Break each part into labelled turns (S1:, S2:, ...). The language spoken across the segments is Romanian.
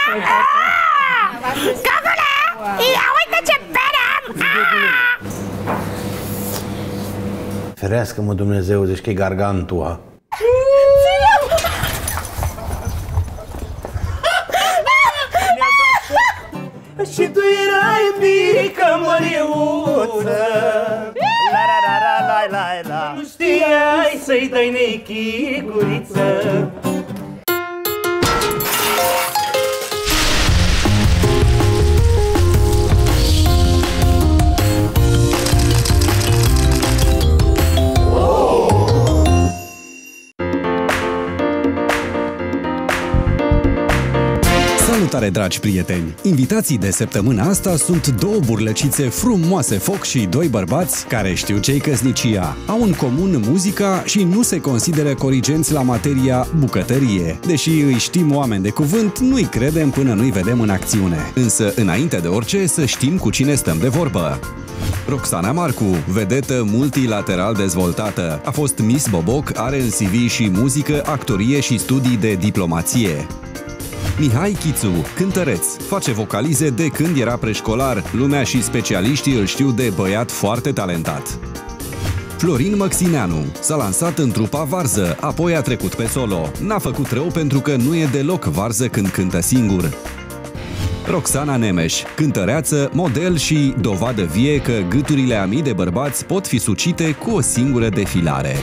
S1: Capule! Ia uite ce bere am!
S2: Ferească-mă Dumnezeu, zici că e gargantua.
S3: Și tu erai mică măriuță, la nu știai să-i dai nechiguriță.
S4: Salutare, dragi prieteni! Invitații de săptămâna asta sunt două burlăcițe frumoase foc și doi bărbați care știu ce-i căsnicia. Au în comun muzica și nu se consideră corigenți la materia bucătărie. Deși îi știm oameni de cuvânt, nu-i credem până nu-i vedem în acțiune. Însă, înainte de orice, să știm cu cine stăm de vorbă. Roxana Marcu, vedetă multilateral dezvoltată. A fost Miss Boboc, are în CV și muzică, actorie și studii de diplomație. Mihai Chițu, cântăreț, face vocalize de când era preșcolar. Lumea și specialiștii îl știu de băiat foarte talentat. Florin Măxineanu s-a lansat în trupa Varză, apoi a trecut pe solo. N-a făcut rău pentru că nu e deloc varză când cântă singur. Roxana Nemeș, cântăreață, model și dovadă vie că gâturile a mii de bărbați pot fi sucite cu o singură defilare.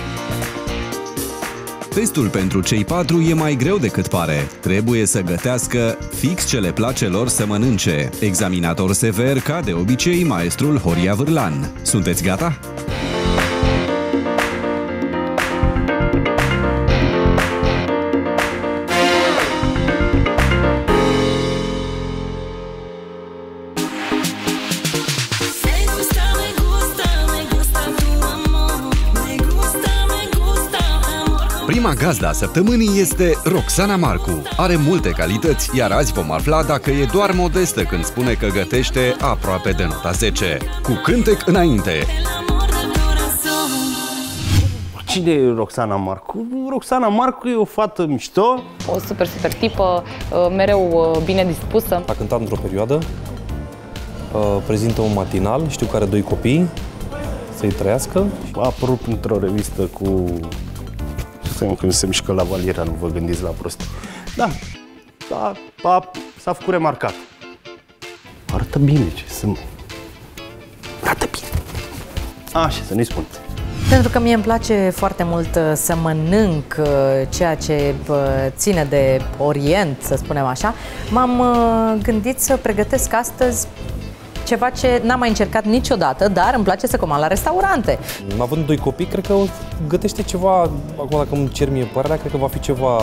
S4: Testul pentru cei patru e mai greu decât pare. Trebuie să gătească fix ce le place lor să mănânce. Examinator sever, ca de obicei, maestrul Horia Vârlan. Sunteți gata? Prima gazdă a săptămânii este Roxana Marcu. Are multe calități, iar azi vom afla dacă e doar modestă când spune că gătește aproape de nota 10. Cu cântec înainte!
S3: Cine e Roxana Marcu? Roxana Marcu e o fată mișto.
S5: O super tipă, mereu bine dispusă.
S6: A cântat într-o perioadă, prezintă un matinal, știu că are 2 copii, să-i trăiască.
S3: A apărut într-o revistă cu... când se mișcă la Valiera, nu vă gândiți la prostii. Da, s-a făcut remarcat. Arată bine, ce să mă... Arată bine. Așa, să nu-i spuneți.
S7: Pentru că mie îmi place foarte mult să mănânc ceea ce ține de Orient, să spunem așa, m-am gândit să pregătesc astăzi ceva ce n-am mai încercat niciodată, dar îmi place să comand la restaurante.
S6: Având 2 copii, cred că gătește ceva, acum dacă îmi cer mie părerea, cred că va fi ceva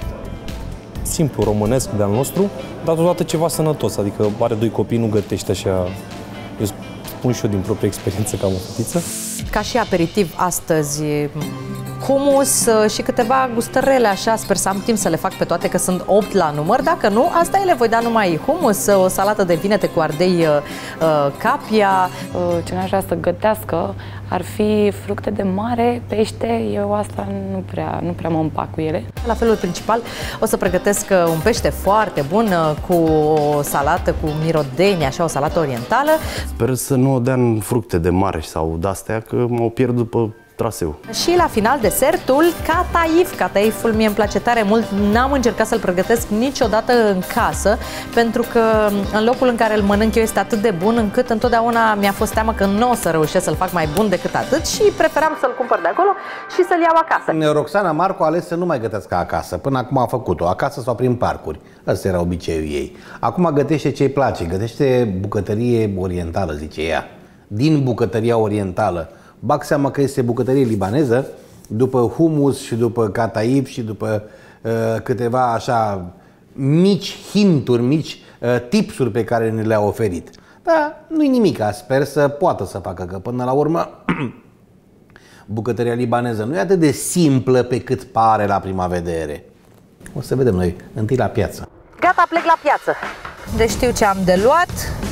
S6: simplu, românesc de al nostru, dar totodată ceva sănătos, adică are 2 copii, nu gătește așa, eu spun și eu din proprie experiență că am o fetiță.
S7: Ca și aperitiv astăzi, hummus și câteva gustărele așa, sper să am timp să le fac pe toate, că sunt 8 la număr. Dacă nu, asta ele voi da numai hummus, o salată de vinete cu ardei capia.
S5: Ce n-aș vrea să gătească ar fi fructe de mare, pește. Eu asta nu prea mă împac cu ele.
S7: La felul principal o să pregătesc un pește foarte bun cu o salată cu mirodeni, așa, o salată orientală.
S3: Sper să nu o dea în fructe de mare sau de-astea, că mă pierd după traseu.
S7: Și la final desertul, cataif. Cataiful mie îmi place tare mult, n-am încercat să-l pregătesc niciodată în casă, pentru că în locul în care îl mănânc eu este atât de bun încât întotdeauna mi-a fost teamă că nu o să reușesc să-l fac mai bun decât atât și preferam să-l cumpăr de acolo și să-l iau acasă.
S2: Roxana Marcu a ales să nu mai gătească acasă. Până acum a făcut-o acasă sau prin parcuri. Ăsta era obiceiul ei. Acum gătește ce-i place. Gătește bucătărie orientală, zice ea. Din bucătăria orientală. Bag seama că este bucătărie libaneză, după hummus și după cataif și după câteva așa mici hinturi, mici tipsuri pe care ne le-a oferit. Dar nu-i nimica, sper să poată să facă, că până la urmă bucătăria libaneză nu e atât de simplă pe cât pare la prima vedere. O să vedem noi, întâi la piață.
S7: Gata, plec la piață. Deci știu ce am de luat.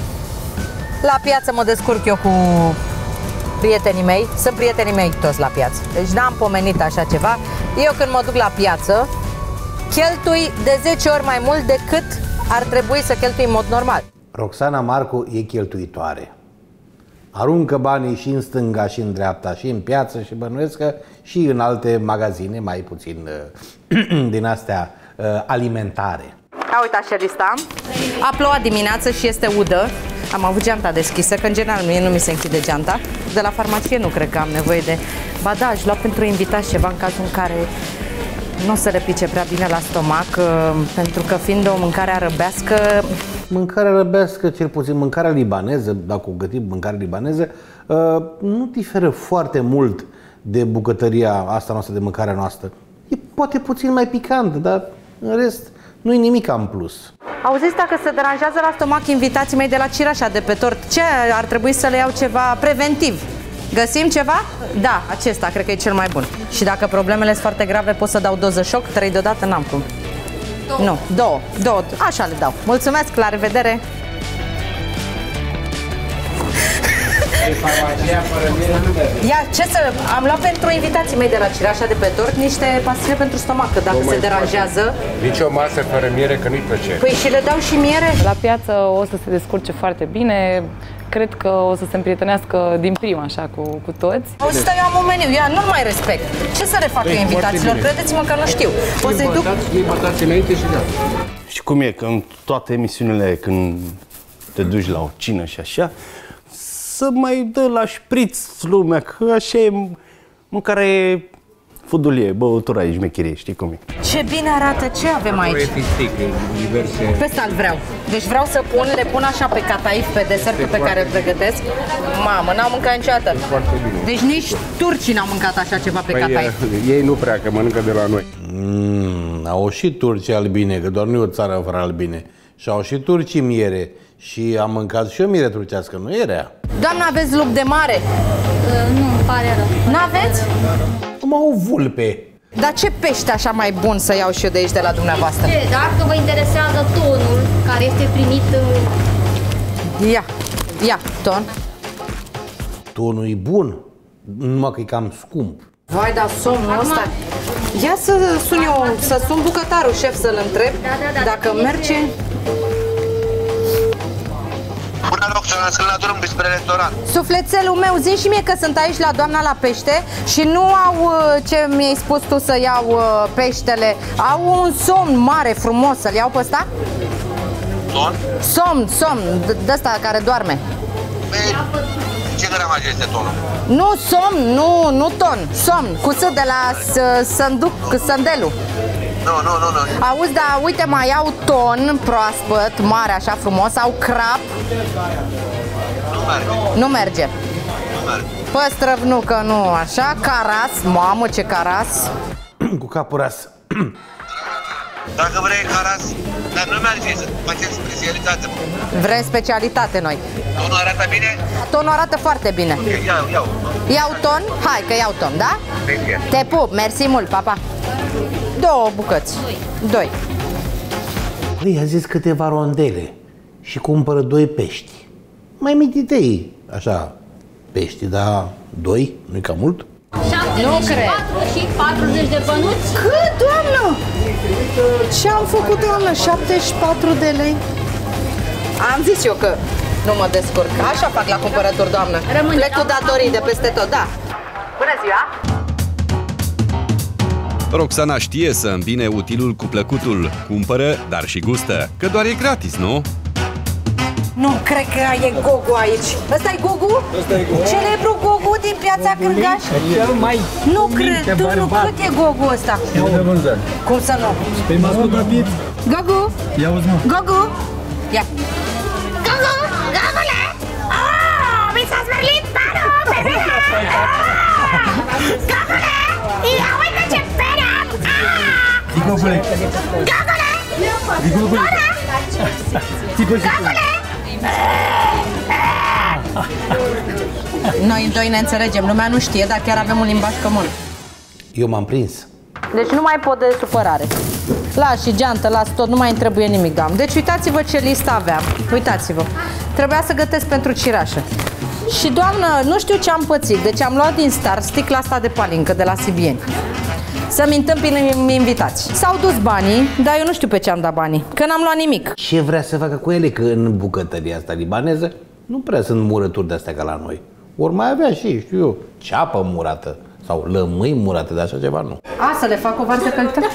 S7: La piață mă descurc eu cu prietenii mei. Sunt prietenii mei toți la piață. Deci n-am pomenit așa ceva. Eu când mă duc la piață, cheltui de 10 ori mai mult decât ar trebui să cheltui în mod normal.
S2: Roxana Marcu e cheltuitoare. Aruncă banii și în stânga și în dreapta și în piață și bănuiesc că și în alte magazine, mai puțin din astea alimentare.
S7: A, uite așa lista. A plouat dimineață și este udă. Am avut geanta deschisă, că în general mie nu mi se închide geanta. De la farmacie nu cred că am nevoie de... Ba da, aș lua pentru invitați ceva în cazul în care nu o să le pice prea bine la stomac, pentru că fiind o mâncare arăbească...
S2: Mâncarea arăbească, cel puțin mâncarea libaneză, dacă o gătim mâncare libaneză, nu diferă foarte mult de bucătăria asta noastră, de mâncarea noastră. E poate puțin mai picant, dar în rest nu e nimic în plus.
S7: Auziți, dacă se deranjează la stomac invitații mei de la Cireașa de pe tort, ce ar trebui să le iau ceva preventiv? Găsim ceva? Da, acesta cred că e cel mai bun. Și dacă problemele sunt foarte grave, pot să dau doză șoc, 3 deodată n-am cum. Nu, două, așa le dau. Mulțumesc, la revedere! Ia, ce să... Am luat pentru invitații mei de la Cireașa de pe tort niște pastile pentru stomac, că dacă se deranjează...
S8: Nici o masă fără miere, că nu-i plăcere.
S7: Păi și le dau și miere?
S5: La piață o să se descurce foarte bine. Cred că o să se împrietenească din prima, așa, cu toți.
S7: Auzi, eu am un meniu, ia, nu-l mai respect. Ce să le fac eu invitaților? Credeți-mă că nu știu. O să-i duc...
S8: Iei batați înainte și da.
S3: Și cum e că în toate emisiunile, când te duci la o cină și așa, să mai dă la șpriț lumea, că așa e mâncare fudulie, băutura e șmecherie, știi cum e.
S7: Ce bine arată, ce avem aici?
S8: Diverse...
S7: Pe ăsta îl vreau. Deci vreau să le pun așa pe cataif, pe desertul pe care îl pregătesc. Mamă, n-am mâncat niciodată. Deci nici turcii n-au mâncat așa ceva pe cataif.
S8: Ei nu prea, că mănâncă de la noi.
S2: Au și turcii albine, că doar nu e o țară fără albine. Și au și turcii miere. Și am mâncat și o miere turcească, nu e rea.
S7: Doamna, aveți lup de mare?
S9: Nu, îmi pare rău.
S7: N-aveți?
S2: Cum au vulpe.
S7: Dar ce pește așa mai bun să iau și eu de aici de la dumneavoastră?
S9: Dacă vă interesează tonul care este primit...
S7: Ia, ton.
S2: Tonul e bun, numai că e cam scump.
S7: Vai, dar somnul ăsta... Ia să sun eu, să sun bucătarul șef să-l întreb dacă merge...
S10: Bună, Roxana, sunt la drum spre restaurant.
S7: Sufletelul meu, zi și mie că sunt aici la doamna la pește și nu au ce mi-ai spus tu să iau peștele. Au un somn mare, frumos, să-l iau pe ăsta? Somn, de-ăsta care doarme.
S10: Ce gramaj este tonul?
S7: Nu somn, nu ton, somn, cu S de la sândelul.
S10: Nu.
S7: Auzi, dar uite, mai au ton proaspăt, mare, așa frumos, au crap. Nu merge. Păstrăv, nu, că nu, așa, caras, mamă, ce caras.
S2: Cu capul ras.
S10: Dacă vrei caras, dar nu merge să facem specialitate.
S7: Vrem specialitate noi.
S10: Tonul arată bine?
S7: Tonul arată foarte bine.
S10: Iau.
S7: Iau ton? Hai că iau ton, da?
S10: Bine.
S7: Te pup, mersi mult, papa. 2 bucăți. 2.
S2: Păi, a zis câteva rondele și cumpără 2 pești. Mai mititei, așa, pești, dar 2, nu-i cam mult?
S9: 74 și 40 de bănuți.
S7: Cât, doamnă? Ce am făcut, doamnă? 74 de lei? Am zis eu că nu mă descurc. Așa fac la cumpărături, doamnă. Plec cu datorii de peste tot, da. Bună ziua!
S4: Roxana știe să îmbine utilul cu plăcutul. Cumpără, dar și gustă, că doar e gratis, nu?
S7: Nu cred că e Gogu aici. Ăsta e Gogu?
S8: Ăsta e Gogu.
S7: Celebru Gogu din Piața Cârgaș?
S8: Cel mai
S7: Nu cred, nu, cât e Gogu ăsta?
S8: de vânzări.
S7: Cum să nu?
S8: Păi m-a scos rapid.
S7: Gogu?
S8: Ia uzi, mă.
S7: Gogu? Ia.
S1: Gogu, Gogule! Oh, mi s-a smerlit părul, bebele! Gogule! Ia uite ce pere am!
S8: Gogule!
S1: Gogule!
S8: Gogule!
S7: Noi doi ne înțelegem, lumea nu știe, dar chiar avem un limbaj comun.
S2: Eu m-am prins.
S7: Deci nu mai pot de supărare. Las și geantă, las tot, nu mai îmi trebuie nimic, doamnă. Deci uitați-vă ce listă aveam. Uitați-vă. Trebuia să gătesc pentru Cireașă. Și doamnă, nu știu ce am pățit. Deci am luat din start sticla asta de palincă de la Sibieni. să-mi întâmpin invitați. S-au dus banii, dar eu nu știu pe ce am dat banii, că n-am luat nimic.
S2: Ce vrea să facă cu ele? Că în bucătăria asta libaneză nu prea sunt murături de-astea ca la noi. Ori mai avea și, știu eu, ceapă murată sau lămâi murate, de așa ceva nu.
S7: A, să le fac o varză călită?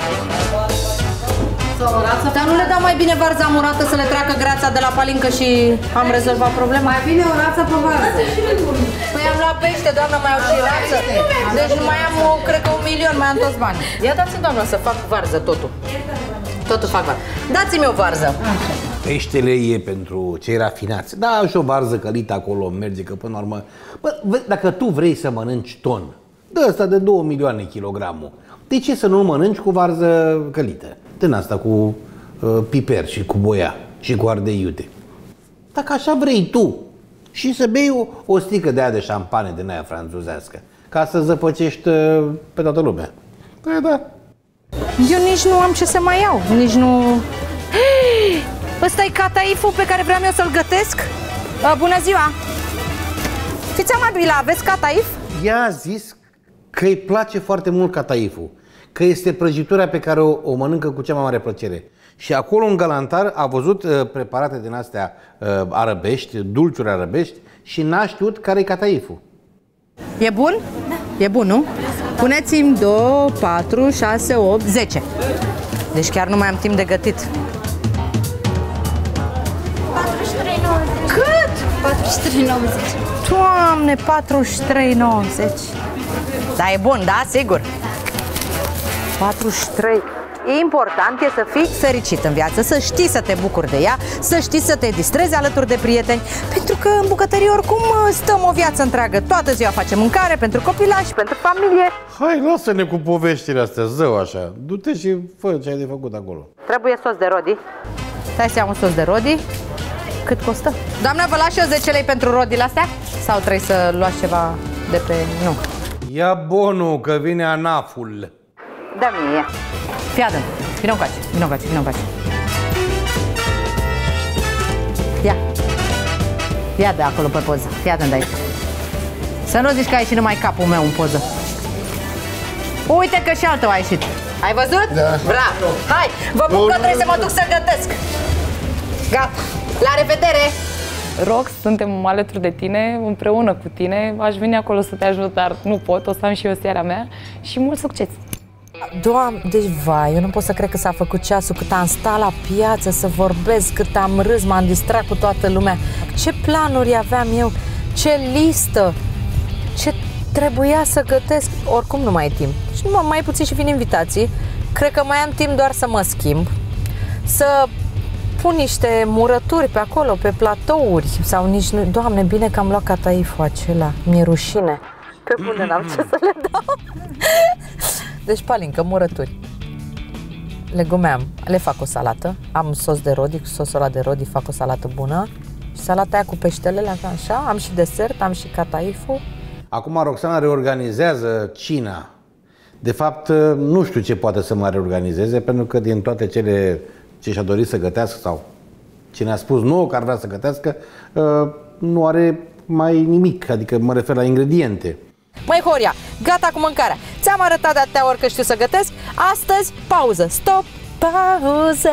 S7: Dar nu le dau mai bine varza murată să le treacă greața de la palincă și am rezolvat problema? Mai bine o rață pe varză. Păi am luat pește, doamnă, mai au și rață. Deci nu mai am, cred că 1.000.000, mai am toți banii. Ia dați-mi, doamnă, să fac varză totul. Totul fac varză. Dați-mi o varză. Așa.
S2: Peștele e pentru cei rafinați. Da, și o varză călită acolo merge, că până la urmă... Bă, dacă tu vrei să mănânci ton, de ăsta de 2 milioane kilogramul, de ce să nu mănânci cu varză călită? Din asta cu piper și cu boia și cu ardei iute. Dacă așa vrei tu și să bei o stică de aia de șampanie din aia franțuzească, ca să zăpăcești pe toată lumea. Păi da.
S7: Eu nici nu am ce să mai iau, nici nu... Ăsta-i cataiful pe care vreau eu să-l gătesc? Bună ziua! Fiți amabilă, aveți cataif?
S2: Ea a zis că îi place foarte mult cataiful, că este prăjitura pe care o mănâncă cu cea mai mare plăcere. Și acolo în galantar a văzut preparate din astea arăbești, dulciuri arăbești și n-a știut care-i cataiful.
S7: E bun? Da. E bun, nu? Puneți-mi 2, 4, 6, 8, 10. Deci chiar nu mai am timp de gătit.
S9: 43,90.
S7: Cât?
S9: 43,90.
S7: Doamne, 43,90. Da, e bun, da, sigur. 43. Important e să fii fericit în viață, să știi să te bucuri de ea, să știi să te distrezi alături de prieteni, pentru că în bucătărie oricum stăm o viață întreagă. Toată ziua facem mâncare pentru copilași, pentru familie.
S2: Hai, lasă-ne cu poveștile astea, zău așa. Du-te și fă ce ai de făcut acolo.
S7: Trebuie sos de rodi. Stai să iau un sos de rodi. Cât costă? Doamna, vă las și eu 10 lei pentru rodile astea? Sau trebuie să luați ceva de pe... Nu.
S2: Ia bonul, că vine anaful.
S7: Da-mi ia. Fii atent. Vino încoace, vino încoace, vino încoace. Ia. Ia de acolo pe poză. Fii atent de aici. Să nu zici că ai ieșit numai capul meu în poză. Uite că și altul a ieșit. Ai văzut?
S8: Da.
S7: Bravo. Hai, vă bucur că trebuie să mă duc să gătesc. Gata. La revedere!
S5: Rox, suntem alături de tine, împreună cu tine. Aș veni acolo să te ajut, dar nu pot, o să am și eu seara mea. Și mult succes!
S7: Doamne, deci vai, eu nu pot să cred că s-a făcut ceasul, cât am stat la piață să vorbesc, cât am râs, m-am distrat cu toată lumea. Ce planuri aveam eu, ce listă, ce trebuia să gătesc, oricum nu mai e timp. Și nu mai puțin și vin invitații, cred că mai am timp doar să mă schimb, să pun niște murături pe acolo, pe platouri, sau nici nu... Doamne, bine că am luat cataiful acela, mi-e rușine. Pe bune, n-am ce să le dau. Deci palincă, murături. Legume am, le fac o salată, am sos de rodi, cu sosul ăla de rodi fac o salată bună. Și salata aia cu peștelele, așa, am și desert, am și cataiful.
S2: Acum Roxana reorganizează cina. De fapt, nu știu ce poate să mai reorganizeze, pentru că din toate cele ce și-a dorit să gătească sau cine a spus nouă că ar vrea să gătească, nu are mai nimic, adică mă refer la ingrediente.
S7: Măi, Horia, gata cu mâncarea. Ți-am arătat de atâtea ori că știu să gătesc. Astăzi, pauză. Stop, pauză.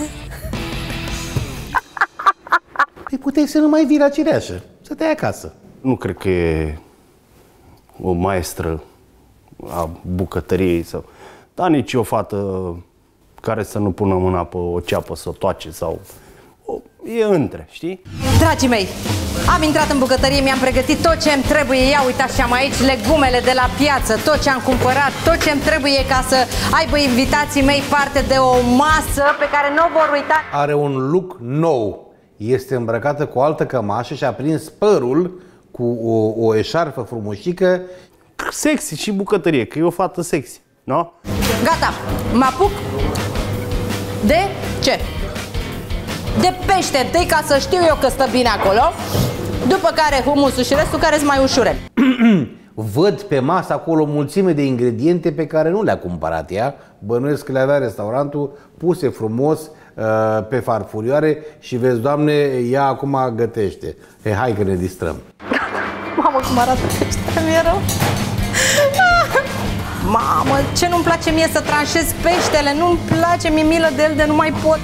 S2: Păi puteai să nu mai vii la cireașă, să te ai acasă.
S3: Nu cred că e o maestră a bucătăriei sau... Dar nici o fată care să nu pună mâna pe o ceapă să o toace sau... E între, știi?
S7: Dragii mei, am intrat în bucătărie, mi-am pregătit tot ce îmi trebuie. Ia uitați și am aici legumele de la piață, tot ce am cumpărat, tot ce îmi trebuie ca să aibă invitații mei parte de o masă pe care nu o vor uita.
S2: Are un look nou. Este îmbrăcată cu o altă cămașă și a prins părul cu o eșarfă frumușică.
S3: Sexy și bucătărie, că e o fată sexy, nu?
S7: Gata, mă apuc de ce? De pește întâi, ca să știu eu că stă bine acolo. După care humusul și restul care sunt mai ușurel.
S2: Văd pe masă acolo o mulțime de ingrediente pe care nu le-a cumpărat ea. Bănuiesc că le avea restaurantul puse frumos pe farfurioare și vezi, Doamne, ea acum gătește. Hai că ne distrăm.
S7: Mamă, cum arată peștele, mi-e rău. Mamă, ce nu-mi place mie să tranșez peștele, nu-mi place, mi-e milă de el de nu mai pot.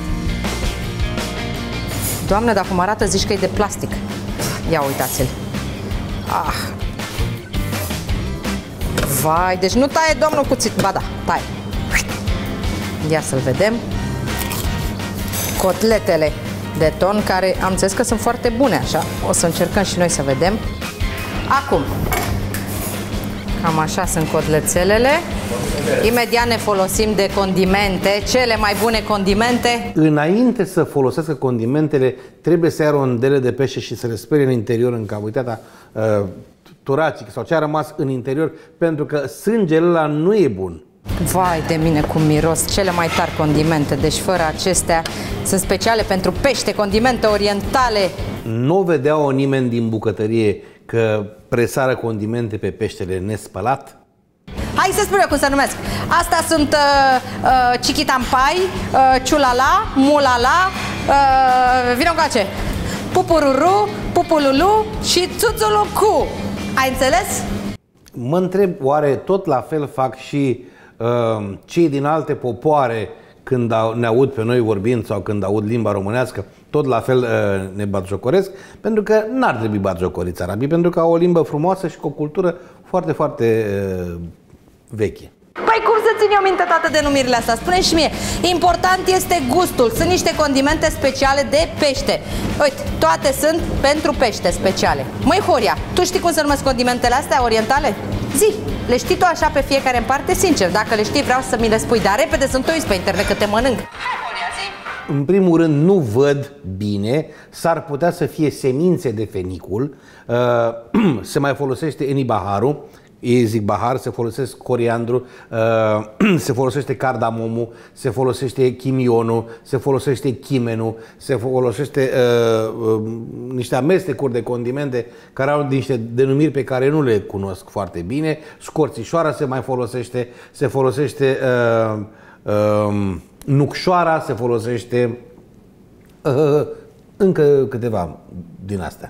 S7: Doamne, dacă mă arată, zici că e de plastic. Ia uitați-l. Ah. Vai, deci nu taie domnul cuțit, ba da, taie. Ia să-l vedem. Cotletele de ton, care am înțeles că sunt foarte bune, așa. O să încercăm și noi să vedem. Acum, cam așa sunt cotlețelele. Imediat ne folosim de condimente, cele mai bune condimente.
S2: Înainte să folosească condimentele, trebuie să ia rondele de pește și să le sperie în interior, în cavitatea toracică sau ce a rămas în interior, pentru că sângele ăla nu e bun.
S7: Vai de mine cum miros, cele mai tari condimente, deci fără acestea sunt speciale pentru pește, condimente orientale. Nu
S2: vedea-o nimeni din bucătărie că presară condimente pe peștele nespălat?
S7: Hai să spun eu cum se numesc. Astea sunt chichitampai, ciulala, mulala, vină încoace, pupururu, pupululu și țuțulucu. Ai înțeles?
S2: Mă întreb, oare tot la fel fac și cei din alte popoare când ne aud pe noi vorbind sau când aud limba românească, tot la fel ne batjocoresc? Pentru că n-ar trebui batjocoriți arabii, pentru că au o limbă frumoasă și cu o cultură foarte, foarte veche.
S7: Păi cum să țin eu minte toate denumirile astea? Spune și mie. Important este gustul. Sunt niște condimente speciale de pește. Uite, toate sunt pentru pește speciale. Măi, Horia, tu știi cum se numesc condimentele astea orientale? Zi, le știi tu așa pe fiecare în parte? Sincer, dacă le știi vreau să mi le spui, dar repede să-mi te uiți pe internet că te mănânc. Hai, Horia, zi.
S2: În primul rând, nu văd bine, s-ar putea să fie semințe de fenicul, se mai folosește enibaharul, ei zic bahar, se folosesc coriandru, se folosește cardamomul, se folosește chimionul, se folosește chimenul, se folosește niște amestecuri de condimente care au niște denumiri pe care nu le cunosc foarte bine. Scorțișoara se mai folosește, se folosește nucșoara, se folosește încă câteva din astea.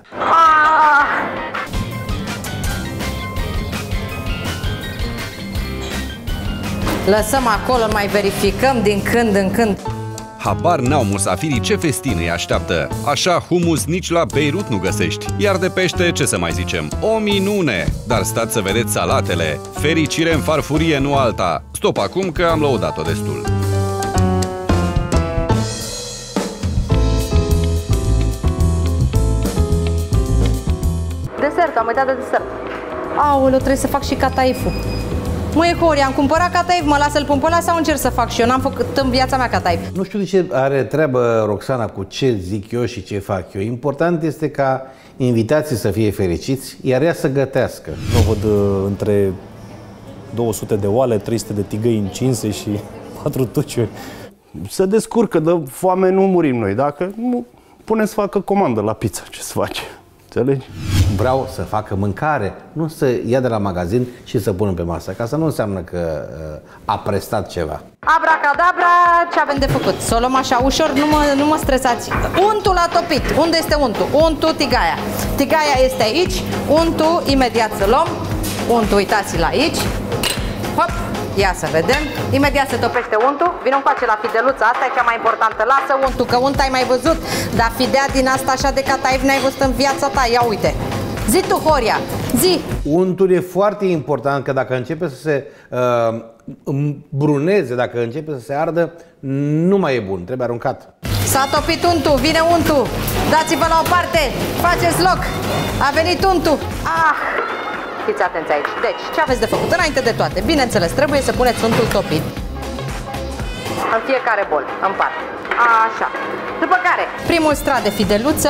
S7: Lăsăm acolo, mai verificăm din când în când.
S4: Habar n-au musafirii ce festin îi așteaptă. Așa humus nici la Beirut nu găsești. Iar de pește, ce să mai zicem? O minune! Dar stați să vedeți salatele. Fericire în farfurie, nu alta. Stop acum că am lăudat-o destul.
S7: Desert, am uitat de desert. Aoleu, trebuie să fac și cataiful. Măi, Horia, am cumpărat cataif, mă lasă-l pun pe ăla sau încerc să fac și eu? N-am făcut în viața mea cataif.
S2: Nu știu de ce are treabă Roxana cu ce zic eu și ce fac eu. Important este ca invitații să fie fericiți, iar ea să gătească.
S6: Nu văd între 200 de oale, 300 de tigăi încinse și 4 tuciuri.
S3: Se descurcă, de foame nu murim noi. Dacă nu, punem să facă comandă la pizza, ce să face. Înțelegi?
S2: Vreau să facă mâncare, nu să ia de la magazin și să pună pe masă, ca să nu înseamnă că a prestat ceva.
S7: Abracadabra, ce avem de făcut? Să o luăm așa ușor, nu mă stresați. Untul a topit. Unde este untul? Untul, tigaia. Tigaia este aici, untul, imediat să luăm. Untul, uitați-l aici. Hop, ia să vedem. Imediat se topește untul. Vino încoace la fideluța, asta e cea mai importantă. Lasă untul, că unt ai mai văzut, dar fidea din asta așa de cataif n-ai văzut în viața ta. Ia uite. Zi tu, Horia, zi!
S2: Untul e foarte important, că dacă începe să se bruneze, dacă începe să se ardă, nu mai e bun, trebuie aruncat.
S7: S-a topit untul, vine untul. Dați-vă la o parte, faceți loc. A venit untul. Fiți atenți aici. Deci, ce aveți de făcut? Înainte de toate, bineînțeles, trebuie să puneți untul topit în fiecare bol, în parte. Așa. După care, primul strat de fideluță.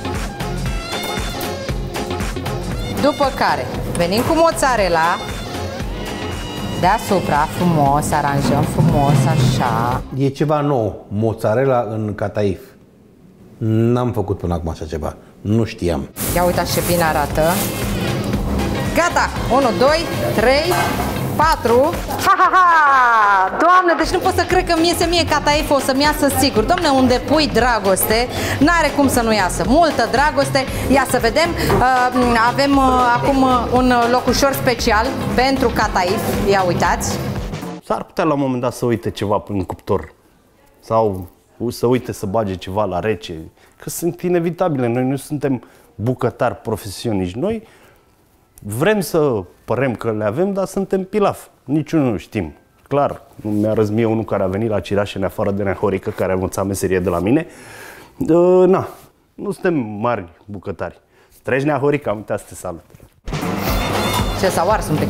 S7: După care, venim cu mozzarella deasupra, frumos, aranjăm frumos, așa.
S2: E ceva nou, mozzarella în cataif. N-am făcut până acum așa ceva, nu știam.
S7: Ia uitați ce bine arată. Gata! 1, 2, 3, 4. Ha, ha, ha! Doamne, deci nu pot să cred că mi iese mie Cataif, o să-mi iasă sigur. Doamne, unde pui dragoste, n-are cum să nu iasă. Multă dragoste. Ia să vedem. Avem acum un locușor special pentru Cataif. Ia uitați.
S3: S-ar putea la un moment dat să uite ceva în cuptor. Sau să uite să bage ceva la rece. Că sunt inevitabile. Noi nu suntem bucătari profesioniști. Noi vrem să părem că le avem, dar suntem pilaf. Niciunul nu știm. Clar, mi-a răzut mie unul care a venit la Cirașene afară de Neahorică, care a învățat meserie de la mine. Na, nu suntem mari bucătari. Treci Neahorică, am uitat să te salut.
S7: Ce s-au ars un pic.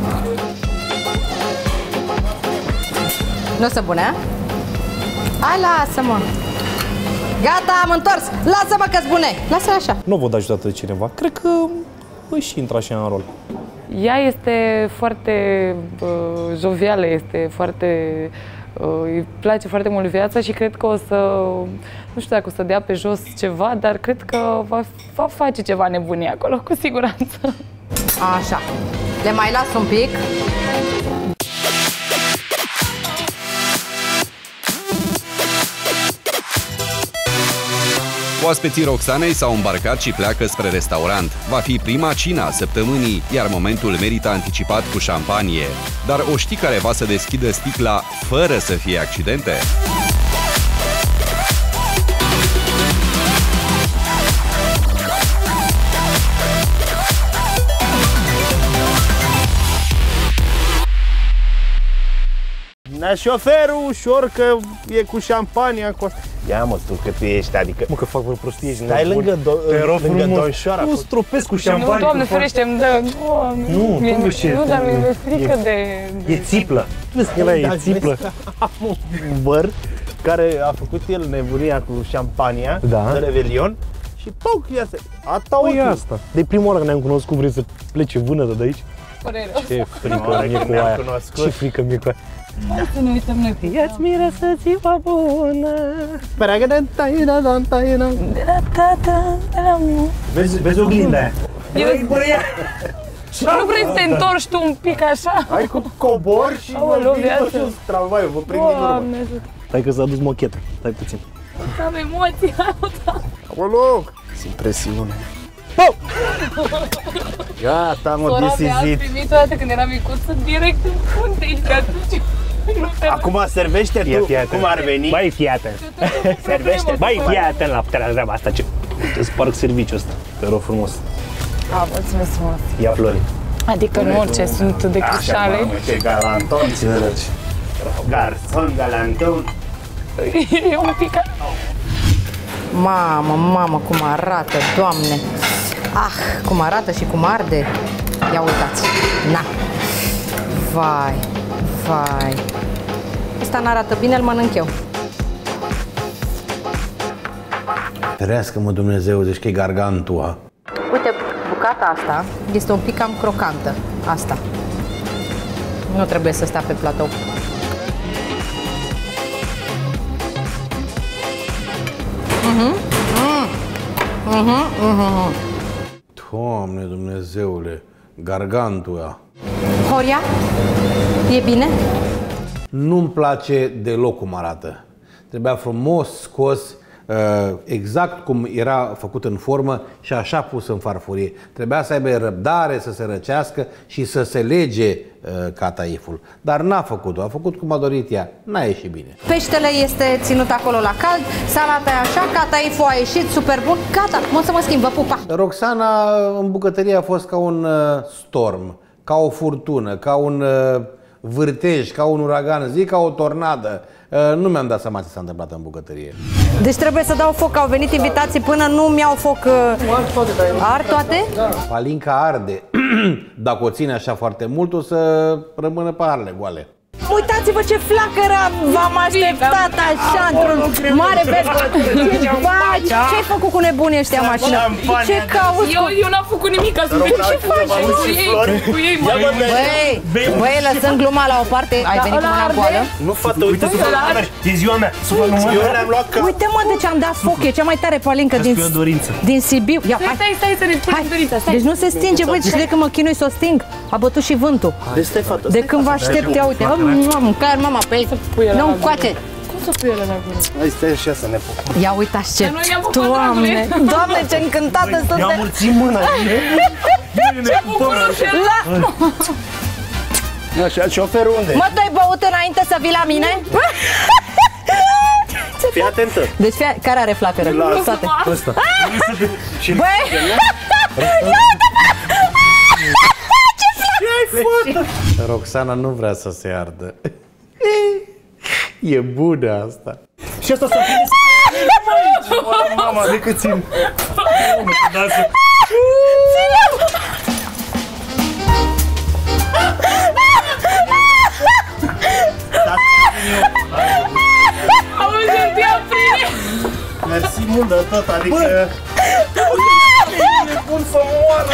S7: Nu sunt bune, a? Hai, lasă-mă. Gata, am întors. Lasă-mă că-s bune. Lasă așa.
S6: Nu văd ajutată de cineva. Cred că își intră așa în rol.
S5: Ea este foarte jovială, este foarte... îi place foarte mult viața și cred că o să... Nu știu dacă o să dea pe jos ceva, dar cred că va face ceva nebunie acolo, cu siguranță.
S7: Așa. Le mai las un pic.
S4: Oaspeții Roxanei s-au îmbarcat și pleacă spre restaurant. Va fi prima cină a săptămânii, iar momentul merită anticipat cu șampanie. Dar o știi care va să deschidă sticla fără să fie accidente?
S3: Șoferul ușor că e cu șampania cu asta. Ia mă tu că tu ești, adică...
S6: Mă că fac vreo prostie și
S3: stai lângă Donșoara.
S6: Nu stropesc cu șampanie.
S5: Nu, Doamne ferește, îmi dă...
S6: Nu,
S5: nu, dar mi-e frică de...
S6: E țiplă. E țiplă.
S3: Am un băr care a făcut el nebunia cu șampania de Revelion și pauc, ia să...
S6: Păi asta. De prima oară că ne-am cunoscut, vrei să plece vânătă de aici? Ce frică mie cu aia. Ce frică mie cu aia.
S5: Hai să ne uităm noi.
S3: Ia-ți miresă țipa bună.
S8: Vezi oglinda aia.
S5: Nu vrei să te întorci tu un pic așa?
S3: Hai cu cobor și mă vin pe sus tramvaiul, vă prind din urmă.
S6: Stai că s-a dus mocheta, stai puțin.
S5: Am emoții.
S3: Acolo! Simt presiune. Gata, mă,
S5: Sora
S3: this
S5: mea
S3: is
S5: a
S3: it.
S5: primit o dată când eram micuță direct în frunte și de atunci...
S3: Acum servește tu, cum ar veni?
S6: Băi, fii atent.
S5: Servește.
S6: Băi, fii atent la treaba asta. Îți sparg serviciul ăsta, te rog frumos.
S5: Mulțumesc frumos.
S6: Ia flori.
S5: Adică nu orice, sunt de crușale.
S3: Așa, mamă, ce galanton. Garson, galanton.
S5: E un pic...
S7: Mamă, cum arată, Doamne. Cum arată și cum arde. Ia uitați. Na. Vai. Asta n-arată bine, îl mănânc eu.
S2: Ferească-mă Dumnezeu, zici că e gargantua.
S7: Uite, bucata asta este un pic cam crocantă. Asta. Nu trebuie să stea pe platou.
S2: Doamne Dumnezeule, gargantua.
S7: Horia, e bine?
S2: Nu-mi place deloc cum arată. Trebuia frumos scos, exact cum era făcut în formă și așa pus în farfurie. Trebuia să aibă răbdare, să se răcească și să se lege cataiful. Dar n-a făcut-o, a făcut cum a dorit ea. N-a ieșit bine.
S7: Peștele este ținut acolo la cald, salata e așa, cataiful a ieșit super bun. Gata, mă să mă schimb, vă pupa!
S2: Roxana în bucătărie a fost ca un storm, ca o furtună, ca un vârtej, ca un uragan, zic ca o tornadă. Nu mi-am dat seama ce s-a întâmplat în bucătărie.
S7: Deci trebuie să dau foc, au venit invitații până nu mi-au foc. Ard toate?
S2: Palinca arde. Dacă o ține așa foarte mult, o să rămână parele goale.
S7: uitați-vă ce flacără v-am așteptat așa într-un mare bezbot. Vai, ce-ai făcut cu nebunii ăștia în mașină? Ce cauți?
S5: Eu n-am făcut nimic, ca să vezi ce faci cu ei,
S7: Băi, lăsând gluma la o parte, ai venit cu mâna goală?
S8: Nu, fată, uite, e ziua mea.
S7: Uite, mă, de ce am dat foc, e cea mai tare palincă din Sibiu. Ia, hai.
S5: Stai să ne punem dorința, stai.
S7: Deci nu se stinge, băi, și de când mă chinui să o sting, a bătut și vântul. De când vă aștept, ia uite, mâncar mama pe ei, nu încoace.
S5: Cum să pui ele la gură?
S8: Hai, stai așa să ne punem.
S7: Ia uitați ce, Doamne, Doamne, ce încântată sunt.
S8: Mi-am mulțit mâna.
S5: Ce bucuroșe!
S8: Așa, șoferul unde?
S7: Mă, tu ai băut înainte să vii la mine?
S8: Fii atentă.
S7: Deci, care are flacără? Toate.
S8: Ăsta.
S7: Băi!
S2: Roxana nu vrea să se ardă. E bună asta.
S8: Și asta s-a prins. Mama, de cât țin.
S5: Auzi, te-a prins!
S8: Mersi mult de tot, adică... E bun să moară!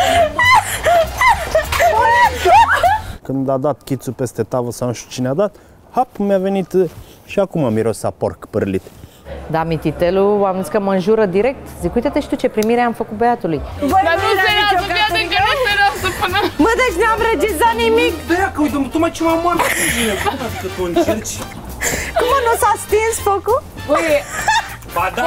S8: Când a dat chițul peste tavă sau nu știu cine a dat, hap, mi-a venit și acum miros a porc pârlit.
S7: Da, mititelul, am zis că mă înjură direct. Zic, uite-te și tu ce primire am făcut băiatului. Băi,
S5: Dar nu se lasă, fiate că nu se lasă până...
S7: Mă, deci n-am regizat nimic.
S8: Da, că uite, tu mai ceva moară. Cum adică tu încerci?
S7: Cum mă, nu s-a stins focul?
S5: Băi,
S8: Ba da,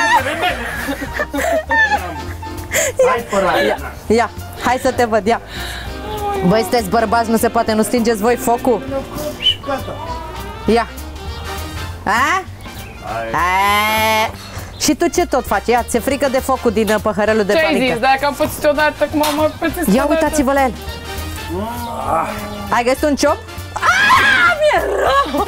S8: hai păra.
S7: Ia, hai să te văd, ia. Băi, sunteți bărbați, nu se poate, nu stingeți voi focul? Ia. A? A? Și tu ce tot faci? Ia, ți-e frică de focul din păhărelul de
S5: ce-ai
S7: panică?
S5: zis? Dacă am pățit odată, cum am pățit
S7: Ia uitați-vă la el. Ai găsit un ciop? Mi-e rău!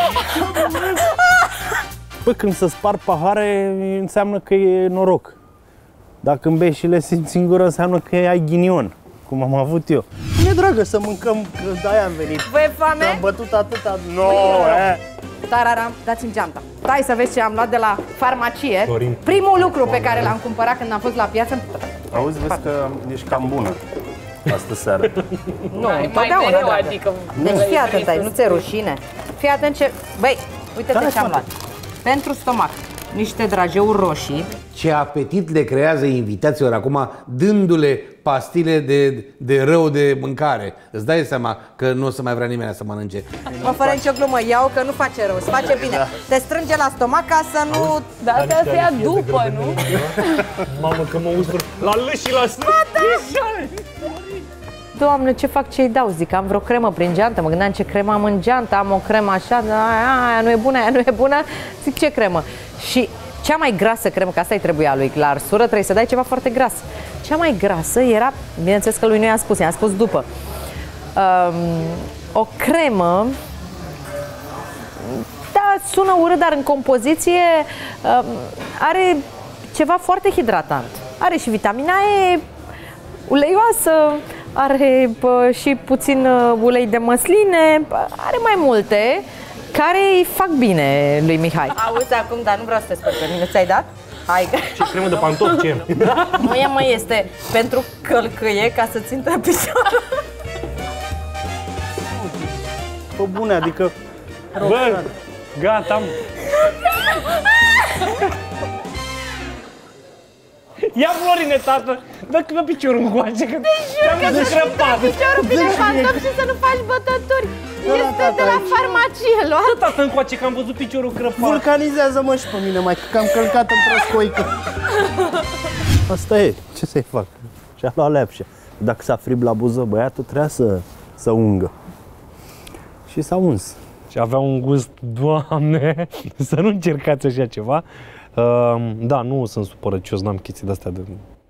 S3: Bă, când se spar pahare, înseamnă că e noroc. Dacă îmi bei și le simți în gură, înseamnă că ai ghinion, cum am avut eu. Mi-e dragă să mâncăm, că de-aia am venit.
S7: Vă foame?
S3: Am bătut atâta... No,
S7: Tararam, dați-mi geanta. Stai să vezi ce am luat de la farmacie. Primul lucru pe care l-am cumpărat când am fost la piață.
S3: Auzi, vezi că ești cam bună astă seară.
S7: Nu,
S5: mai
S7: întotdeauna,
S5: mereu,
S7: da.
S5: adică...
S7: Deci fii atent, ai, nu ți-e rușine. Fii atent ce... Băi, uite-te ce am luat. Pentru stomac, niște drageuri roșii.
S2: Ce apetit le creează invitațiilor acum, dându-le pastile de rău de mâncare. Îți dai seama că nu o să mai vrea nimeni să mănânce.
S7: Mă, fără nicio glumă, iau că nu face rău, îți face bine. Te strânge la stomac ca să nu...
S5: Dar asta se ia după, nu?
S8: Mamă, că mă uzbăr la lâși și la slăt.
S7: Doamne, ce fac, ce-i dau? Zic, am vreo cremă prin geantă. Mă gândeam ce cremă am în geantă, am o cremă așa, dar aia nu e bună, aia nu e bună. Zic, ce cremă? Și cea mai grasă cremă, că asta-i trebuia lui, la arsură trebuie să dai ceva foarte gras. Cea mai grasă era, bineînțeles că lui nu i-am spus, i-am spus după. O cremă, da, sună urât, dar în compoziție are ceva foarte hidratant. Are și vitamina E, uleioasă, are și puțin ulei de măsline, are mai multe care îi fac bine lui Mihai. Auzi acum, dar nu vreau să te speri pe mine, ți-ai dat? Hai.
S8: Ce cremă de pantofi, ce?
S7: Nu e, mă, este pentru călcâie ca să țintă piciorul.
S3: Bă, bune, adică... Bă, gata, am...
S8: Ia, Florine, tată, dă piciorul încoace, că te-am crăpat.
S1: Piciorul bine pantofi și să nu faci bătături. Este de la farmacie, luat.
S8: Dă, tată, încoace, că am văzut piciorul crăpat.
S3: Vulcanizează-mă și pe mine, mai că am călcat într-o scoică. Asta e, ce să-i fac? Și-a luat leapșa. Dacă s-a frib la buză, băiatul trebuia să ungă. Și s-a uns.
S6: Și avea un gust, Doamne, să nu încercați așa ceva. Da, nu sunt supărăcios, n-am chestii de-astea de...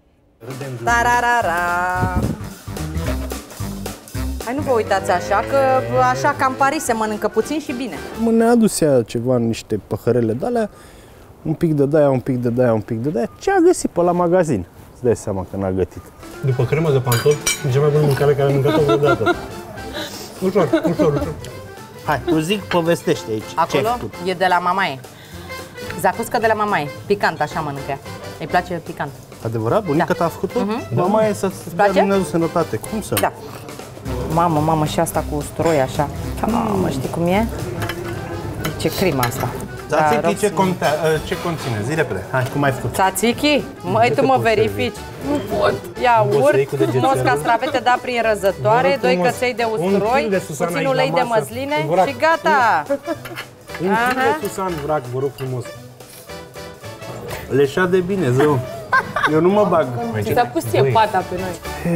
S7: Tararara. Hai, nu vă uitați așa, că așa ca în Paris se mănâncă puțin și bine.
S3: Mă, ne-a adus ea ceva în niște păhărele de-alea, un pic de de-aia, un pic de de-aia, un pic de de-aia. Ce a găsit pe la magazin? Îți dai seama că n-a gătit.
S8: După cremă de pantofi, e cea mai bună mâncare care am mâncat-o vreodată. Ușor, ușor, ușor. Hai, tu zic, povestește aici. Ce ai
S7: Acolo
S8: făcut?
S7: e de la mamaie. Zacuscă de la mamaie. Picant, așa mănâncă ea. Îi place picant.
S8: Adevărat? Bunica ta a făcut-o? Mama e să-ți dea
S7: place?
S8: Dumnezeu sănătate. Cum să nu?
S7: Da. Mamă, și asta cu usturoi așa. Mamă, știi cum e? Ce crimă asta.
S8: Tzatziki ce conține? Zi repede. Hai, cum ai făcut?
S7: Tzatziki? Măi, tu mă verifici. Nu pot. Iaurt, frumos castravete dat prin răzătoare, 2 căței de usturoi, puțin ulei de măsline și gata.
S6: Un kg de Susan Vrac, vă rog frumos.
S8: Leșa de bine, zău. Eu nu mă bag.
S5: Ți s-a pus ție pata pe noi.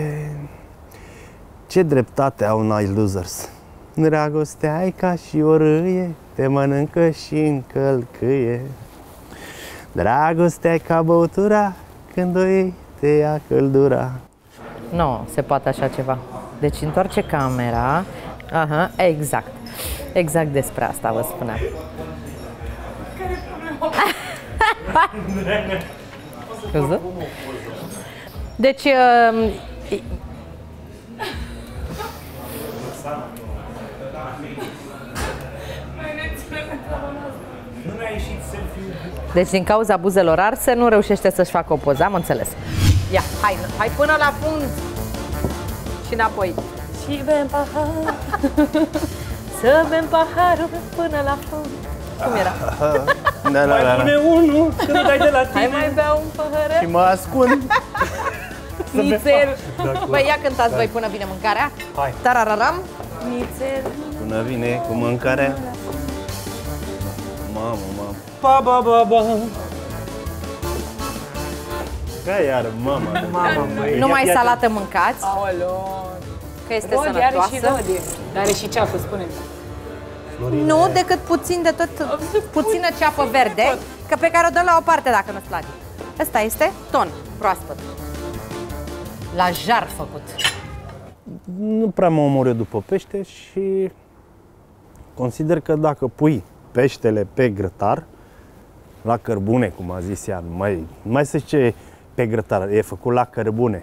S8: Ce dreptate au noi losers. Dragostea e ca și o râie, te mănâncă și încălcâie. Dragostea e ca băutura, când o iei, te ia căldura.
S7: Nu, se poate așa ceva. Deci întoarce camera. Aha, exact. Exact despre asta vă spuneam. Scuze? Deci deci din cauza buzelor arse nu reușește să-și facă o poză, am înțeles. Ia, hai până la fund și înapoi. Și bem paharul. Să bem paharul până la fund. Cum era?
S8: Mai
S6: pune unul când dai de la tine.
S7: Hai mai bea un păhărel.
S8: Și mă ascund.
S7: Nițel. Băi, ia cântați voi până vine mâncarea.
S6: Hai.
S7: Tarararam. Nițel.
S8: Până vine cu mâncarea. Mamă.
S6: Ba, ba, ba, ba.
S8: Ca iar, mama.
S7: Numai salată mâncați,
S5: Aoleo.
S7: că este
S5: Rodi are și
S7: sănătoasă.
S5: Rodi. Dar are și ceapă, spune-mi.
S7: Nu, decât puțin de tot, puțină ceapă verde, că pe care o dăm la o parte dacă nu-ți place. Ăsta este ton, proaspăt. La jar făcut.
S8: Nu prea mă omor eu după pește și consider că dacă pui peștele pe grătar, la cărbune, cum a zis ea, mai se zice pe grătar, e făcut la cărbune.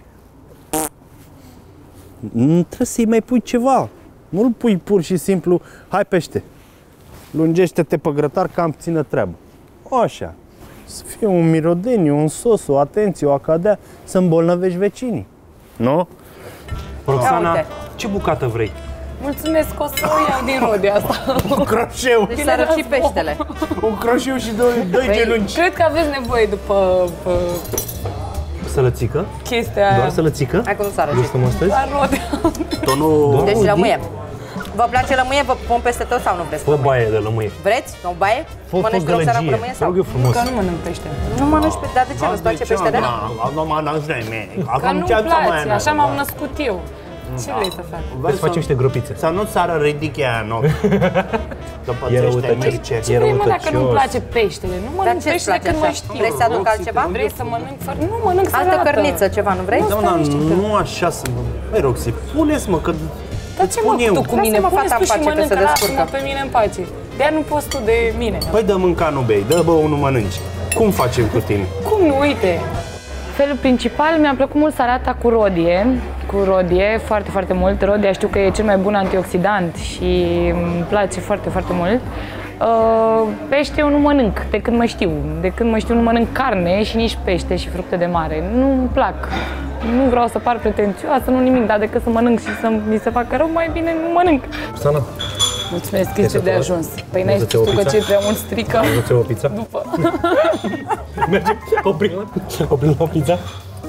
S8: Trebuie să-i mai pui ceva. Nu-l pui pur și simplu, hai pește, lungește-te pe grătar, cam țină treabă. Așa. Să fie un mirodeniu, un sos, o atenție, o acadea, să îmbolnăvești vecinii. Nu?
S6: Roxana,
S7: uite.
S6: ce bucată vrei?
S5: Mulțumesc, o să o iau din Rodi asta.
S8: Un croșeu!
S7: Deci s-a răcit peștele.
S8: Un croșeu și doi genunchi.
S5: Cred că aveți nevoie după
S6: Sălățică?
S5: chestia aia.
S6: Doar sălățică?
S7: Hai că nu s-a
S6: Vrei
S7: răcit.
S6: să mă stăzi?
S5: La Rodi.
S8: Tonul...
S7: Deci lămâie. Vă place lămâie? Vă pun peste tot sau nu vreți
S6: Fă
S7: lămâie?
S6: baie de lămâie.
S7: Vreți? O baie?
S6: Fă
S7: Mănânci Roxana cu
S6: gălăgie.
S7: lămâie
S6: Te
S7: sau?
S6: rog eu frumos.
S5: Că nu mănânc pește.
S7: Nu mănânci pe... Dar de ce nu-ți place peștele?
S8: Nu mănânci nimic.
S5: Că nu-mi place, așa m-am născut eu. Ce vrei să fac?
S6: Vrei să facem niște gropițe.
S8: Să nu sară ridichea în ochi. Că pățește mirce.
S5: Ce vrei, mă, dacă nu-mi place peștele? Nu
S7: Dar
S5: mănânc
S7: ce-ți
S5: peștele
S7: place
S5: când mă
S7: așa?
S5: știu.
S7: Vrei să aduc altceva?
S5: Vrei să mănânc fără... Nu mănânc salată.
S7: Altă cărniță, ceva, nu vrei?
S8: Doamna, nu așa să mă... Băi, Roxy, puneți-mă, că
S5: Dar ce mă tu cu mine?
S7: Lasă-mă
S5: Puneți
S7: fata
S5: tu
S7: în
S5: și
S7: pace, că
S5: mănâncă,
S7: se descurcă.
S5: lasă-mă pe mine în pace. De-aia nu poți tu de mine.
S8: Păi dă mânca, nu bei, dă bău, nu mănânci. Cum facem cu tine?
S5: Cum nu? Uite. Felul principal mi-a plăcut mult salata cu rodie. Cu rodie, foarte, foarte mult. Rodia știu că e cel mai bun antioxidant și îmi place foarte, foarte mult. Pește eu nu mănânc, de când mă știu. De când mă știu nu mănânc carne și nici pește și fructe de mare. Nu-mi plac. Nu vreau să par pretențioasă, nu nimic, dar decât să mănânc și să mi se facă rău, mai bine nu mănânc.
S6: Roxana,
S5: Mulțumesc, că e de ajuns. Păi n-ai
S6: Vreți
S5: spus tu că
S6: o
S5: ce prea mult strică.
S6: vreți o pizza?
S5: După.
S6: Mergem, oprim la o pizza?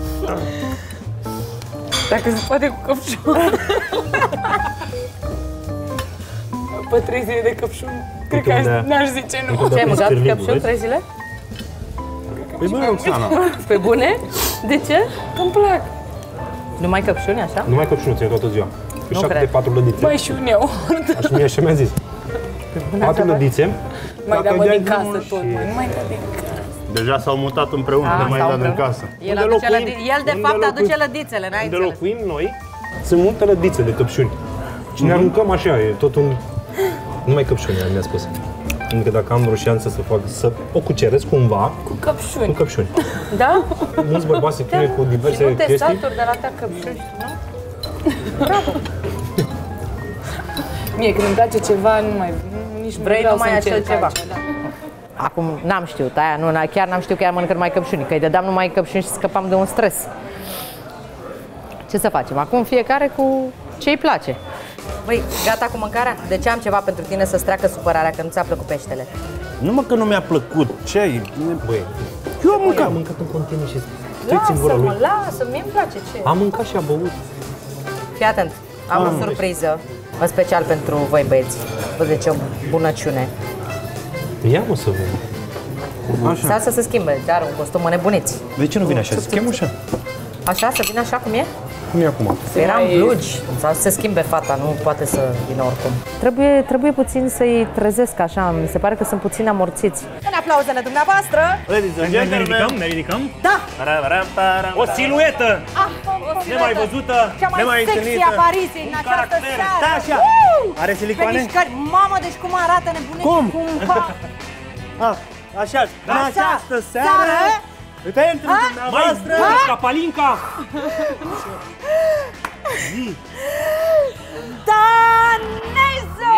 S5: Dacă se poate cu căpșun. După 3 zile de căpșun, cred că n-aș zice nu.
S7: Ce ai mâncat căpșun 3 zile?
S8: Păi bă, Roxana.
S7: Pe bune? De ce?
S5: Îmi plac.
S7: Numai căpșuni, așa?
S6: Numai căpșunul ține toată ziua. Pe
S7: Nu
S6: 7
S7: cred.
S6: de 4 lădițe.
S5: Mai și un eu.
S6: Așa mie și mi-a zis. 4 lădițe.
S5: Mai
S6: Dacă
S5: dă-mă
S6: dai
S5: din casă
S6: drumul
S5: tot,
S6: și-
S5: măi, nu mai dă din casă.
S8: Deja s-au mutat împreună, nu mai
S7: stau
S8: dat în
S7: împreună.
S8: casă.
S7: El,
S6: Unde locuim?
S7: el de
S6: Unde
S7: fapt aduce
S6: locuim?
S7: lădițele, n-ai
S6: Unde
S7: înțeles?
S6: locuim noi, sunt multe lădițe de căpșuni. Și ne aruncăm așa, e tot un... Numai căpșuni, mi-a spus. Încă dacă am rușeanță să fac, să o cuceresc cumva
S5: Cu
S6: cu
S5: căpșuni.
S6: căpșuni.
S7: Da?
S6: Mulți bărbați se chinuie cu
S7: Și
S6: diverse
S7: nu te
S6: chestii.
S7: saturi de la ta căpșuni, nu? Bravo!
S5: Mie când îmi place ceva, nici nu
S7: Vrei
S5: vreau
S7: numai
S5: să
S7: acel
S5: încerc
S7: ceva.
S5: altceva, da.
S7: Acum n-am știut, aia nu, chiar n-am știut că ea mănâncă numai căpșuni, că îi dădeam numai căpșuni și scăpam de un stres. Ce să facem? Acum fiecare cu ce îi place. Băi, gata cu mâncarea? De ce am ceva pentru tine să-ți treacă supărarea că nu ți-a plăcut peștele?
S8: Numai că nu mi-a plăcut. Ce ai? Băi, eu am mâncat.
S6: Am mâncat în continuu și striți în gura lui.
S7: Lasă, mie îmi place ce.
S6: Am mâncat și a băut.
S7: Fii atent, am o surpriză, în special pentru voi băieți. Vă zice o bunăciune.
S6: Ia-mă să văd.
S7: Așa. Să se schimbe, dar un costum nebuniți.
S8: De ce nu vine așa? Să chem așa.
S7: Așa, să vină așa cum e?
S8: Cum e acum?
S7: Eram blugi, sau să se schimbe fata, nu poate să vină oricum. Trebuie puțin să-i trezesc așa, mi se pare că sunt puțin amorțiți. În aplauzele dumneavoastră!
S8: Ne ridicăm?
S7: Da!
S8: O siluetă nemai văzută,
S7: cea mai
S8: nemai
S7: sexy
S8: întâlnită.
S7: a Parisei în această seară!
S8: Da, așa! Are
S7: Pe
S8: silicoane?
S7: mișcări, mamă, deci cum arată nebunit!
S8: Cum? Așa, în această seară, pentru dumneavoastră,
S6: Ca Palinca!
S7: Danezo!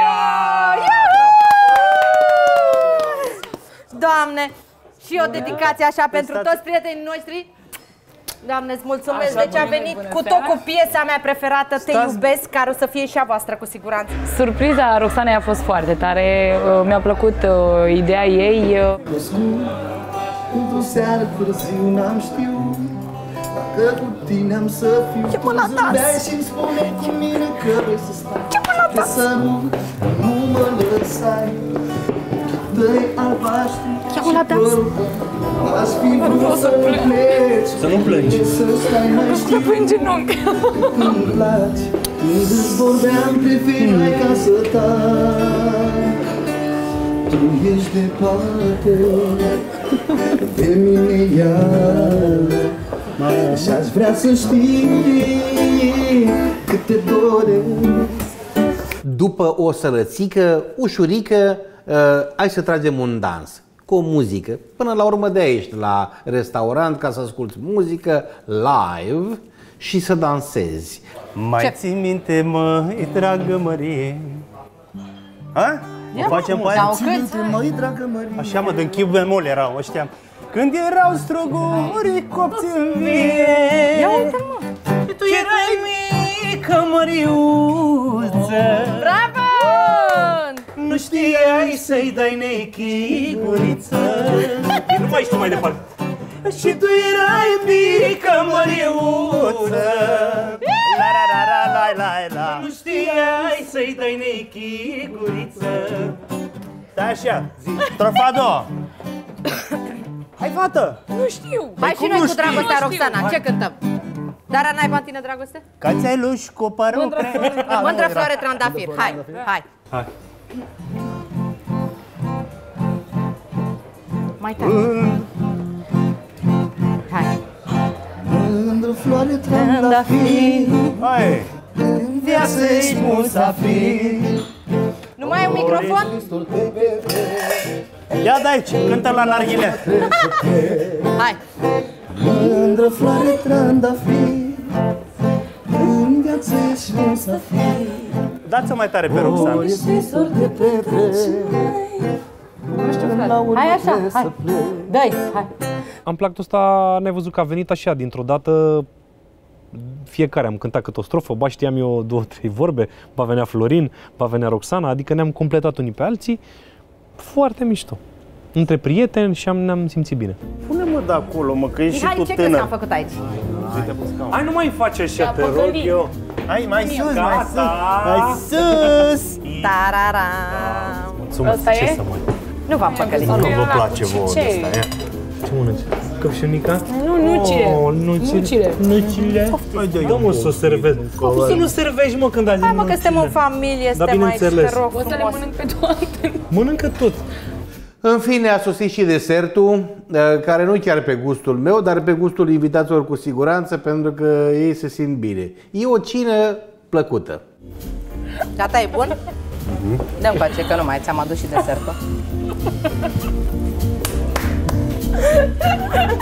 S7: Doamne, și o dedicație așa pentru toți prietenii noștri. Doamne, îți mulțumesc, deci a venit cu tot cu piesa mea preferată, Te iubesc, care o să fie și a voastră cu siguranță.
S5: Surpriza Roxanei a fost foarte tare, mi-a plăcut ideea ei.
S11: Într-o seară târziu n-am știut dacă cu tine am să fiu. Tu zâmbeai și-mi spuneai cu mine că vrei să stai. Te sărut, nu mă lăsai. Dă-i albaștri și părul. Aș fi vrut să pleci.
S6: Să nu plângi.
S11: Să stai, mai știu.
S5: Să plângi în ochi.
S11: Când îmi placi, când îți vorbeam, preferai ca să tai. Tu ești departe de mine iar și aș vrea să știi cât te doresc.
S2: După o sărățică ușurică, hai să tragem un dans cu o muzică. Până la urmă de aici, la restaurant, ca să asculti muzică live și să dansezi.
S8: Mai ții minte, măi, dragă Mărie? Ha? O facem pe aia?
S11: Măi, dragă Mărie.
S8: Așa, mă, din chip bemol erau ăștia. Când erau strugurii copți în vie.
S7: Ia uite, mă!
S8: Și tu erai mică, Măriuță.
S7: Bravo!
S8: Nu știai să-i dai nechiguriță. Nu mai știu mai departe. Și tu erai mică, Măriuță. La. Nu știai să-i dai nechiguriță. Da, așa, zi. Strofa a doua. Hai, fată!
S5: Nu știu!
S7: Hai și noi cu dragostea, Roxana, ce cântăm? Dar n-ai pe tine dragoste?
S8: Ca țeluș cu părul
S7: Mândră floare trandafir, hai, hai. Mai tare. Hai.
S11: Mândră floare trandafir,
S8: Hai!
S11: în viață ești musafir.
S7: Nu mai ai un microfon?
S8: Ia de aici, cântă la narghilea.
S7: Hai.
S11: Mândră floare trandafir, în viață ești musafir.
S8: Dați-o mai tare pe Roxana.
S11: Visuri de petrec.
S7: Hai așa, hai. Dă-i, hai.
S6: Amplactul ăsta n-ai văzut că a venit așa, dintr-o dată. Fiecare am cântat câte o strofă, ba știam eu 2-3 vorbe, ba venea Florin, ba venea Roxana, adică ne-am completat unii pe alții. Foarte mișto. Între prieteni și ne-am simțit bine.
S8: Pune-mă de acolo, mă, că ești și
S7: Hai,
S8: tu
S7: ce crezi că am
S8: tânăr.
S7: făcut aici?
S6: Hai, nu mai face așa, te rog eu.
S8: Hai, mai sus, mai sus,
S6: Gata.
S8: mai sus!
S7: Tarara.
S6: Mulțumesc,
S5: Asta
S6: ce
S5: e?
S6: să mai...
S7: Nu v-am păcălit.
S8: Nu vă place vouă
S5: Ce
S8: de
S5: e?
S8: asta, ia.
S6: Ce mănânci? Căpșunica?
S5: Nucile.
S6: Oh, nucile.
S5: Nucile.
S6: Da, mă, să o servezi. Cum să nu servești, mă, când azi
S7: Hai, mă, că suntem în familie, suntem aici, te
S6: bineînțeles.
S7: rog
S5: O să le
S7: frumos.
S5: mănânc pe toate.
S6: Mănâncă tot.
S2: În fine, a sosit și desertul, care nu chiar pe gustul meu, dar pe gustul invitaților cu siguranță, pentru că ei se simt bine. E o cină plăcută.
S7: Gata, e bun? Dă-mi pace, că nu mai ți-am adus și desertul.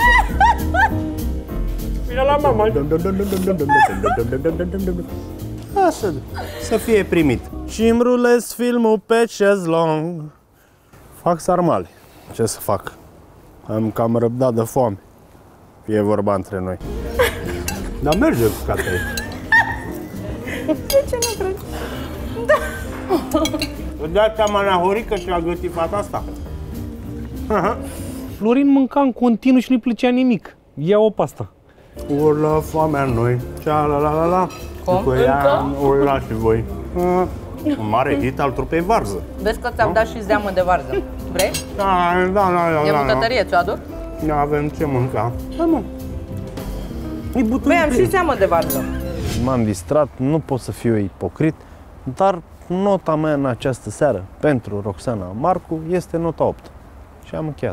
S6: Vine la mama.
S8: Să fie primit. Și îmi rulez filmul pe șezlong. Fac sarmale. Ce să fac? Am cam răbdat de foame. Fie vorba între noi. Dar merge cu catei.
S1: De ce nu cred?
S8: Îți dai seama la horică ce a gătit fata asta?
S6: Florin mânca în continuu și nu-i plăcea nimic. Ia-o pe asta.
S8: Urlă foamea în noi. Cea-la-la-la-la. Cu ea urla și voi. Un mare hit al trupei Varză.
S7: Vezi că ți-am dat și zeamă de varză. Vrei?
S8: Da.
S7: E bucătărie, ți-o aduc?
S8: Nu avem ce mânca. Da, mă.
S7: Băi, am și zeamă de varză.
S8: M-am distrat, nu pot să fiu ipocrit, dar nota mea în această seară pentru Roxana Marcu este nota 8. Și am încheiat.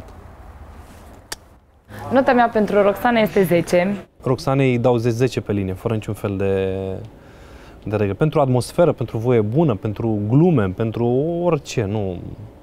S5: Nota mea pentru Roxana este 10.
S6: Roxanei dau 10 pe linie, fără niciun fel de reglă. Pentru atmosferă, pentru voie bună, pentru glume, pentru orice, nu...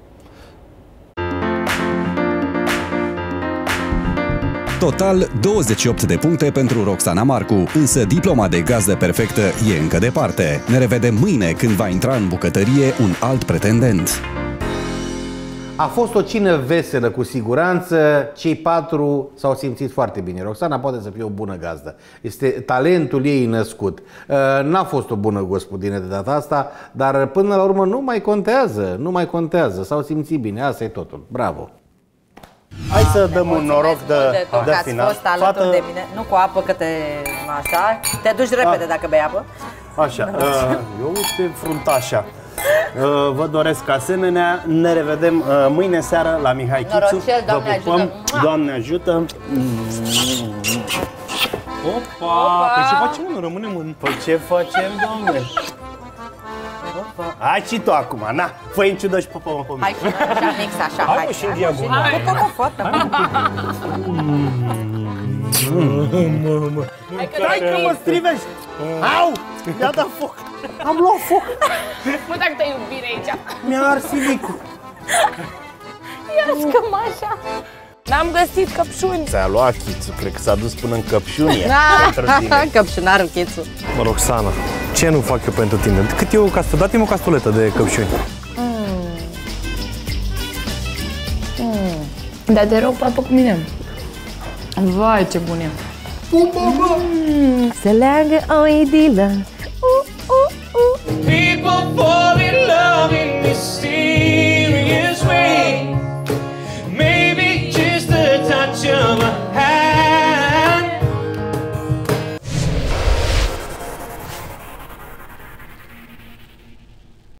S4: Total 28 de puncte pentru Roxana Marcu, însă diploma de gazdă perfectă e încă departe. Ne revedem mâine când va intra în bucătărie un alt pretendent.
S2: A fost o cină veselă, cu siguranță. Cei 4 s-au simțit foarte bine. Roxana poate să fie o bună gazdă. Este talentul ei născut. N-a fost o bună gospodină de data asta, dar până la urmă nu mai contează. Nu mai contează. S-au simțit bine. Asta e totul. Bravo!
S8: Hai să dăm un noroc de final.
S7: Fost alături de mine. Nu cu apă, că te... așa. Te duci repede dacă bei apă.
S8: Așa. Eu uite fruntașa. Vă doresc asemenea. Ne revedem mâine seară la Mihai Chițu.
S7: Norocel, Doamne ajută.
S8: Doamne ajută.
S6: Opa! Păi ce facem, nu rămânem în...
S8: Păi ce facem, Doamne? Hai și tu acum, na! Fă-i în ciudă și pupă-mă pe mine.
S7: Hai și așa, mix, așa, hai.
S8: Hai și în diagonal.
S7: Pupă-mă, fotă.
S8: Hai că mă strivești! Au! Mi-a dat foc! Am luat foc!
S1: Mă, dacă te iubire aici.
S8: Mi-a ars silicul!
S1: Ia scămașa. N-am găsit căpșuni.
S8: Ți-a luat Chițu, cred că s-a dus până în căpșunie.
S7: Căpșunarul Chițu.
S6: Roxana, ce nu fac eu pentru tine? Cât e o castuletă? Dați-mi o castuletă de căpșuni.
S5: Dar te rog, papă cu mine. Vai, ce bun e.
S7: Se leagă o idilă.
S11: People fall in love in mysterious ways. Maybe just a touch of a